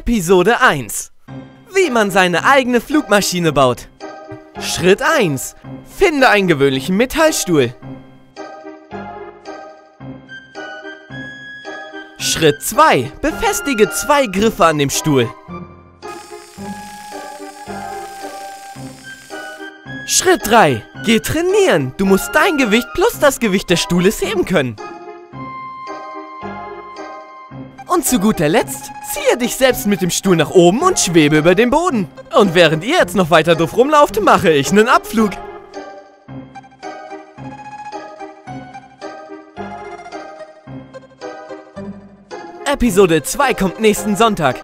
Episode 1: Wie man seine eigene Flugmaschine baut. Schritt 1: Finde einen gewöhnlichen Metallstuhl. Schritt 2: Befestige 2 Griffe an dem Stuhl. Schritt 3: Geh trainieren. Du musst dein Gewicht plus das Gewicht des Stuhles heben können. Und zu guter Letzt, ziehe dich selbst mit dem Stuhl nach oben und schwebe über dem Boden. Und während ihr jetzt noch weiter doof rumlauft, mache ich einen Abflug. Episode 2 kommt nächsten Sonntag.